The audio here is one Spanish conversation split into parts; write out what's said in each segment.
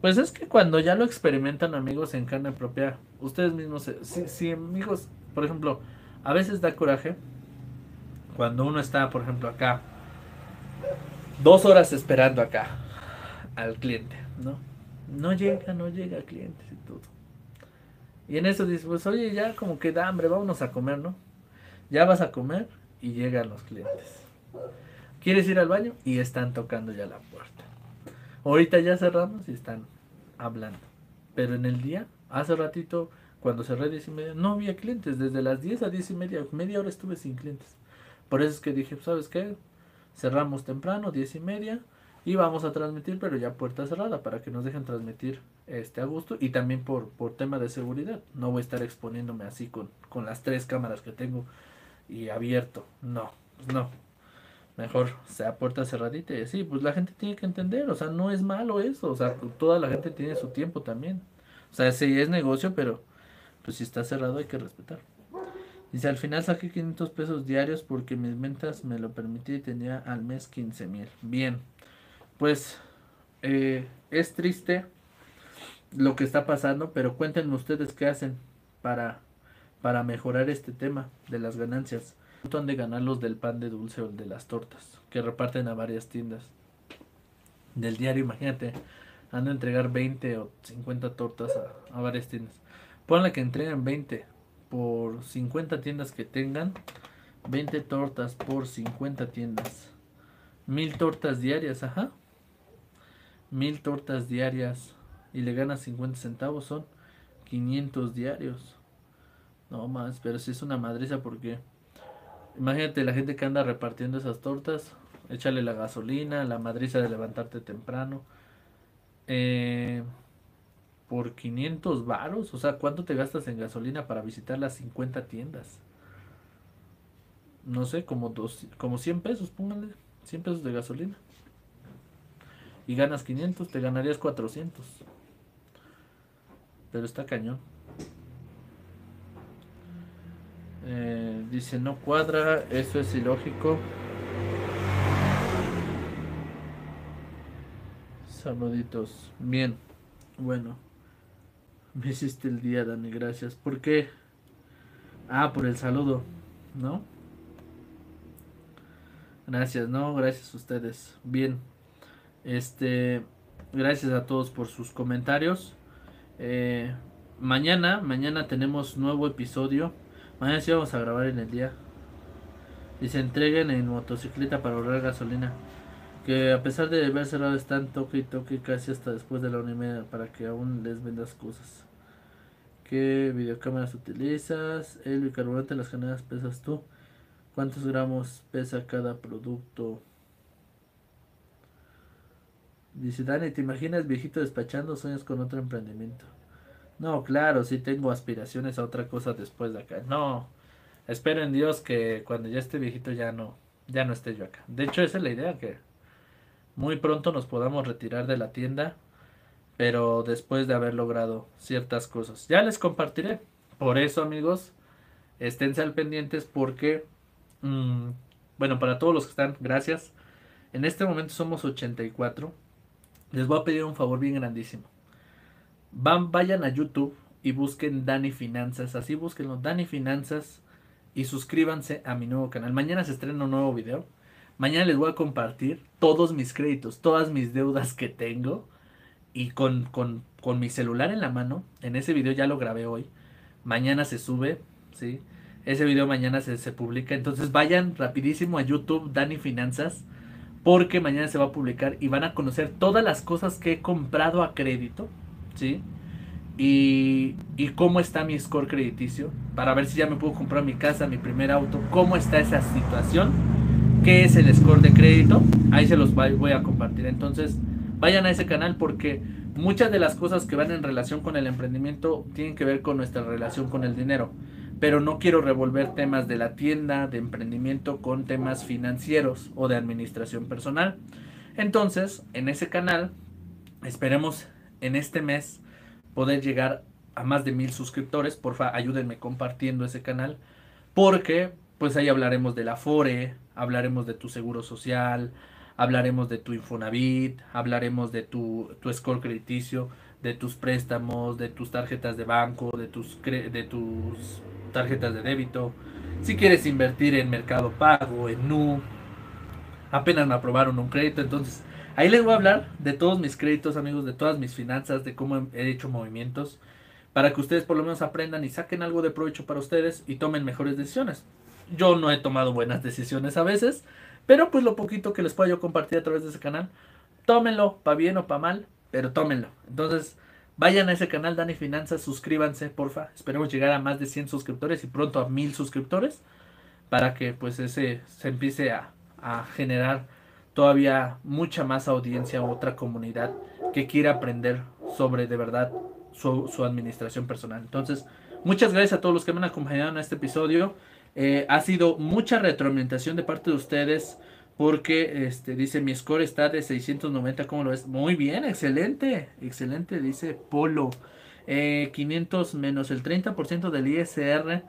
Pues es que cuando ya lo experimentan, amigos, en carne propia, ustedes mismos, si amigos, por ejemplo, a veces da coraje cuando uno está, por ejemplo, acá, 2 horas esperando acá al cliente, ¿no? No llega cliente y todo. Y en eso dices, pues oye, ya como que da hambre, vámonos a comer, ¿no? Ya vas a comer y llegan los clientes. ¿Quieres ir al baño? Y están tocando ya la puerta. Ahorita ya cerramos y están hablando. Pero en el día, hace ratito, cuando cerré 10:30, no había clientes. Desde las 10 a 10:30, media hora estuve sin clientes. Por eso es que dije, ¿sabes qué? Cerramos temprano, 10:30, y vamos a transmitir, pero ya puerta cerrada, para que nos dejen transmitir a gusto. Y también por tema de seguridad. No voy a estar exponiéndome así con las 3 cámaras que tengo y abierto. No, pues no. Mejor sea puerta cerradita y así, pues la gente tiene que entender, o sea, no es malo eso, o sea, toda la gente tiene su tiempo también. O sea, sí es negocio, pero pues si está cerrado hay que respetar. Dice, al final saqué 500 pesos diarios porque mis ventas me lo permití y tenía al mes 15,000. Bien, pues es triste lo que está pasando, pero cuéntenme ustedes qué hacen para, para mejorar este tema de las ganancias. ¿Cuánto han de ganar los del pan de dulce o el de las tortas que reparten a varias tiendas? Del diario, imagínate, han de entregar 20 o 50 tortas a varias tiendas. Ponle que entreguen 20 por 50 tiendas que tengan, 20 tortas por 50 tiendas. 1000 tortas diarias, ajá. 1000 tortas diarias y le ganas 50 centavos, son 500 diarios. No más, pero si es una madriza porque imagínate la gente que anda repartiendo esas tortas, échale la gasolina, la madriza de levantarte temprano. Eh, por 500 varos, o sea, ¿cuánto te gastas en gasolina para visitar las 50 tiendas? No sé, como 100 pesos, póngale, 100 pesos de gasolina. Y ganas 500, te ganarías 400. Pero está cañón. Dice, no cuadra, eso es ilógico. Saluditos. Bien, bueno, me hiciste el día, Dani, gracias. ¿Por qué? Ah, por el saludo, ¿no? Gracias, no, gracias a ustedes. Bien, este, gracias a todos por sus comentarios. Eh, mañana tenemos nuevo episodio. Mañana sí vamos a grabar en el día. Y se entreguen en motocicleta para ahorrar gasolina. Que a pesar de haber cerrado están toque y toque casi hasta después de la 1:30 para que aún les vendas cosas. ¿Qué videocámaras utilizas? El bicarburante en las caneras pesas tú. ¿Cuántos gramos pesa cada producto? Dice Dani, ¿te imaginas viejito despachando sueños con otro emprendimiento? No, claro, sí tengo aspiraciones a otra cosa después de acá. No, espero en Dios que cuando ya esté viejito ya no esté yo acá. De hecho, esa es la idea, que muy pronto nos podamos retirar de la tienda, pero después de haber logrado ciertas cosas. Ya les compartiré. Por eso, amigos, esténse al pendientes porque, mm, bueno, para todos los que están, gracias. En este momento somos 84. Les voy a pedir un favor bien grandísimo. Vayan a YouTube y busquen Dani Finanzas. Así búsquenlo, Dani Finanzas. Y suscríbanse a mi nuevo canal. Mañana se estrena un nuevo video. Mañana les voy a compartir todos mis créditos, todas mis deudas que tengo. Y con mi celular en la mano. En ese video ya lo grabé hoy. Mañana se sube, ¿sí? Ese video mañana se publica. Entonces vayan rapidísimo a YouTube, Dani Finanzas. Porque mañana se va a publicar y van a conocer todas las cosas que he comprado a crédito, ¿sí? Y cómo está mi score crediticio, para ver si ya me puedo comprar mi casa, mi primer auto, cómo está esa situación, qué es el score de crédito. Ahí se los voy a compartir. Entonces vayan a ese canal porque muchas de las cosas que van en relación con el emprendimiento tienen que ver con nuestra relación con el dinero, pero no quiero revolver temas de la tienda, de emprendimiento, con temas financieros o de administración personal. Entonces, en ese canal esperemos en este mes poder llegar a más de 1000 suscriptores. Porfa, ayúdenme compartiendo ese canal. Porque pues ahí hablaremos del Afore, hablaremos de tu seguro social, Hablaremos de tu Infonavit, hablaremos de tu score crediticio, de tus préstamos, de tus tarjetas de banco, de tus tarjetas de débito. Si quieres invertir en Mercado Pago, en Nu, apenas me aprobaron un crédito, entonces ahí les voy a hablar de todos mis créditos, amigos, de todas mis finanzas, de cómo he hecho movimientos, para que ustedes por lo menos aprendan y saquen algo de provecho para ustedes y tomen mejores decisiones. Yo no he tomado buenas decisiones a veces, pero pues lo poquito que les pueda yo compartir a través de ese canal, tómenlo, pa' bien o pa' mal, pero tómenlo. Entonces, vayan a ese canal, Dani Finanzas, suscríbanse, porfa. Esperemos llegar a más de 100 suscriptores y pronto a 1000 suscriptores para que pues ese se empiece a generar todavía mucha más audiencia, otra comunidad que quiera aprender sobre de verdad su administración personal. Entonces, muchas gracias a todos los que me han acompañado en este episodio. Ha sido mucha retroalimentación de parte de ustedes porque dice mi score está de 690, ¿cómo lo ves? Muy bien, excelente, excelente, dice Polo. 500 menos el 30% del ISR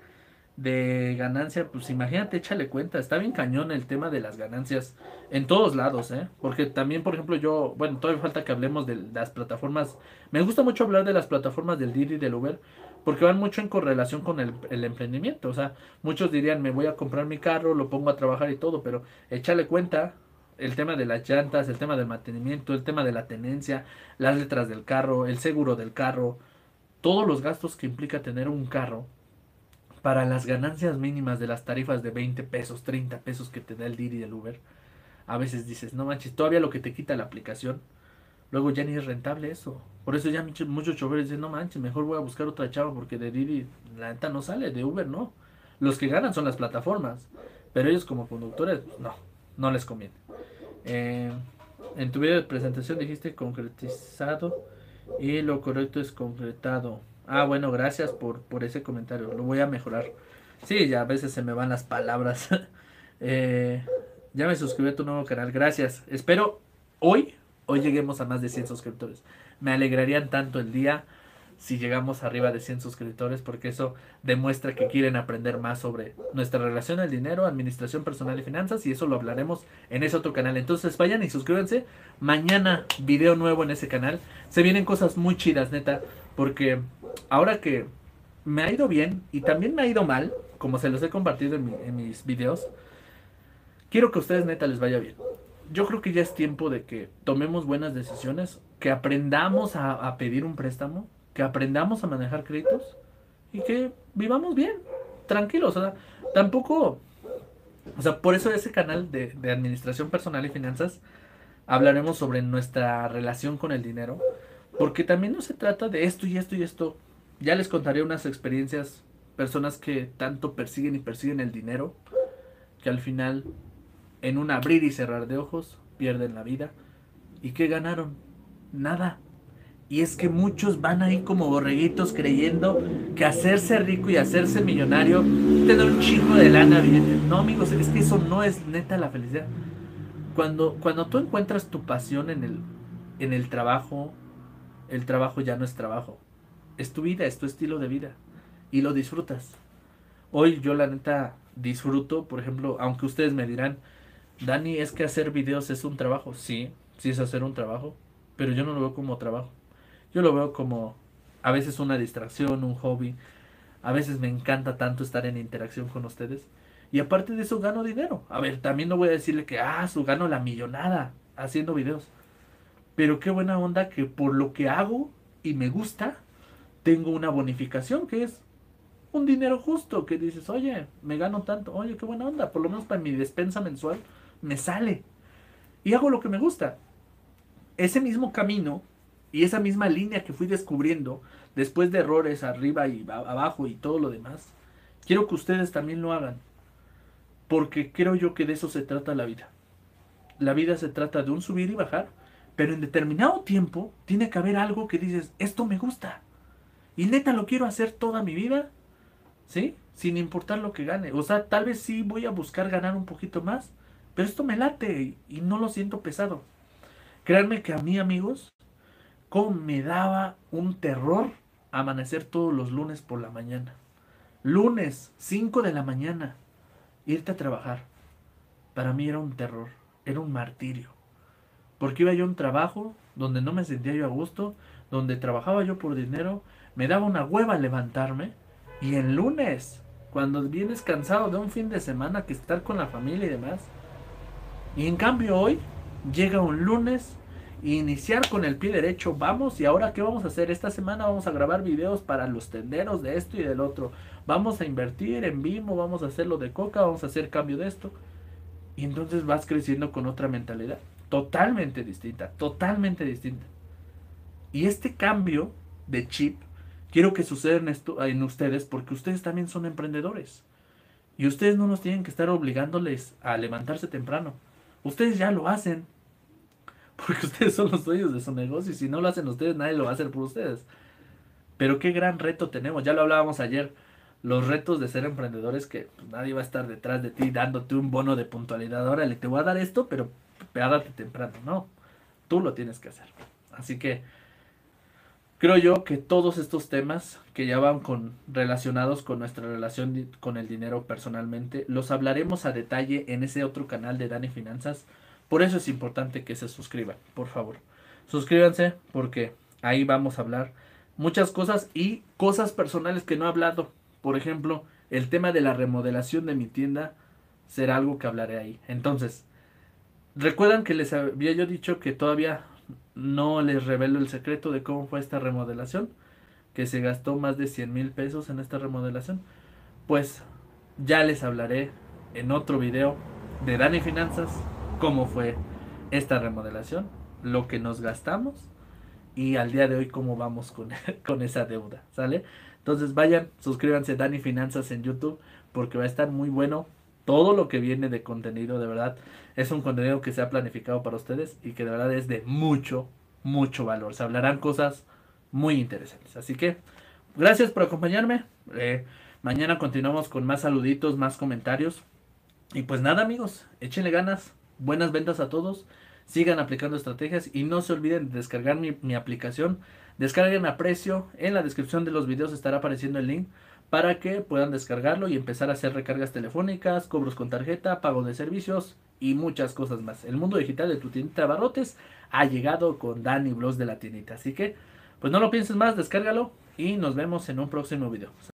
de ganancia, pues imagínate, échale cuenta, está bien cañón el tema de las ganancias en todos lados, ¿eh? Porque también, por ejemplo, yo, bueno, todavía falta que hablemos de las plataformas, me gusta mucho hablar de las plataformas del Didi y del Uber, porque van mucho en correlación con el emprendimiento, o sea, muchos dirían, me voy a comprar mi carro, lo pongo a trabajar y todo, pero échale cuenta el tema de las llantas, el tema del mantenimiento, el tema de la tenencia, las letras del carro, el seguro del carro, todos los gastos que implica tener un carro para las ganancias mínimas de las tarifas de 20 pesos, 30 pesos que te da el Didi y el Uber, a veces dices, no manches, todavía lo que te quita la aplicación, luego ya ni es rentable eso. Por eso ya muchos choferes dicen, no manches, mejor voy a buscar otra chava porque de Didi la neta no sale, de Uber no. Los que ganan son las plataformas, pero ellos como conductores, pues, no, no les conviene. Eh, en tu video de presentación dijiste concretizado y lo correcto es concretado. Ah, bueno, gracias por ese comentario. Lo voy a mejorar. Sí, ya a veces se me van las palabras. Eh, ya me suscribí a tu nuevo canal. Gracias. Espero hoy, hoy lleguemos a más de 100 suscriptores. Me alegrarían tanto el día si llegamos arriba de 100 suscriptores porque eso demuestra que quieren aprender más sobre nuestra relación al dinero, administración personal y finanzas y eso lo hablaremos en ese otro canal. Entonces vayan y suscríbanse. Mañana video nuevo en ese canal. Se vienen cosas muy chidas, neta, porque ahora que me ha ido bien y también me ha ido mal, como se los he compartido en mis videos, quiero que a ustedes neta les vaya bien. Yo creo que ya es tiempo de que tomemos buenas decisiones, que aprendamos a pedir un préstamo, que aprendamos a manejar créditos y que vivamos bien, tranquilos. O sea, tampoco, o sea, por eso ese canal de administración personal y finanzas hablaremos sobre nuestra relación con el dinero, porque también no se trata de esto y esto y esto. Ya les contaré unas experiencias, personas que tanto persiguen y persiguen el dinero, que al final, en un abrir y cerrar de ojos, pierden la vida. ¿Y qué ganaron? Nada. Y es que muchos van ahí como borreguitos creyendo que hacerse rico y hacerse millonario te da un chingo de lana. No, amigos, es que eso no es neta la felicidad. Cuando tú encuentras tu pasión en el trabajo ya no es trabajo. Es tu vida, es tu estilo de vida. Y lo disfrutas. Hoy yo la neta disfruto, por ejemplo, aunque ustedes me dirán, Dani, es que hacer videos es un trabajo. Sí, sí es hacer un trabajo, pero yo no lo veo como trabajo. Yo lo veo como a veces una distracción, un hobby. A veces me encanta tanto estar en interacción con ustedes. Y aparte de eso gano dinero. A ver, también no voy a decirle que, su gano la millonada haciendo videos. Pero qué buena onda que por lo que hago y me gusta, tengo una bonificación que es un dinero justo. Que dices, oye, me gano tanto. Oye, qué buena onda. Por lo menos para mi despensa mensual me sale. Y hago lo que me gusta. Ese mismo camino y esa misma línea que fui descubriendo después de errores arriba y abajo y todo lo demás, quiero que ustedes también lo hagan. Porque creo yo que de eso se trata la vida. La vida se trata de un subir y bajar, pero en determinado tiempo tiene que haber algo que dices, esto me gusta. Y neta lo quiero hacer toda mi vida, ¿sí? Sin importar lo que gane. O sea, tal vez sí voy a buscar ganar un poquito más, pero esto me late y no lo siento pesado. Créanme que a mí, amigos, como me daba un terror amanecer todos los lunes por la mañana. Lunes, 5 de la mañana, irte a trabajar. Para mí era un terror, era un martirio. porque iba yo a un trabajo donde no me sentía yo a gusto, donde trabajaba yo por dinero, me daba una hueva levantarme, y el lunes, cuando vienes cansado de un fin de semana que estar con la familia y demás, y en cambio hoy llega un lunes, iniciar con el pie derecho, vamos, y ahora qué vamos a hacer, esta semana vamos a grabar videos para los tenderos de esto y del otro, vamos a invertir en Vimo, vamos a hacer lo de Coca, vamos a hacer cambio de esto, y entonces vas creciendo con otra mentalidad, totalmente distinta, totalmente distinta. Y este cambio de chip quiero que suceda en ustedes, porque ustedes también son emprendedores. Y ustedes no nos tienen que estar obligándoles a levantarse temprano. Ustedes ya lo hacen, porque ustedes son los dueños de su negocio, y si no lo hacen ustedes, nadie lo va a hacer por ustedes. Pero qué gran reto tenemos, ya lo hablábamos ayer, los retos de ser emprendedores, que pues, nadie va a estar detrás de ti dándote un bono de puntualidad. Órale, te voy a dar esto, pero pégate temprano. No, tú lo tienes que hacer. Así que creo yo que todos estos temas que ya van relacionados con nuestra relación con el dinero personalmente, los hablaremos a detalle en ese otro canal de Dani Finanzas. Por eso es importante que se suscriban, por favor. Suscríbanse porque ahí vamos a hablar muchas cosas y cosas personales que no he hablado. Por ejemplo, el tema de la remodelación de mi tienda será algo que hablaré ahí. Entonces, recuerdan que les había yo dicho que todavía no les revelo el secreto de cómo fue esta remodelación, que se gastó más de 100,000 pesos en esta remodelación. Pues ya les hablaré en otro video de Dani Finanzas cómo fue esta remodelación, lo que nos gastamos y al día de hoy cómo vamos con, con esa deuda, ¿sale? Entonces vayan, suscríbanse Dani Finanzas en YouTube porque va a estar muy bueno todo lo que viene de contenido, de verdad. Es un contenido que se ha planificado para ustedes y que de verdad es de mucho, mucho valor. Se hablarán cosas muy interesantes. Así que gracias por acompañarme. Mañana continuamos con más saluditos, más comentarios. Y pues nada amigos, échenle ganas, buenas ventas a todos, sigan aplicando estrategias y no se olviden de descargar mi aplicación, descarguen a precio, en la descripción de los videos estará apareciendo el link para que puedan descargarlo y empezar a hacer recargas telefónicas, cobros con tarjeta, pago de servicios y muchas cosas más. El mundo digital de tu tiendita de abarrotes ha llegado con Dani Blogs de la tiendita, así que pues no lo pienses más, descárgalo y nos vemos en un próximo video.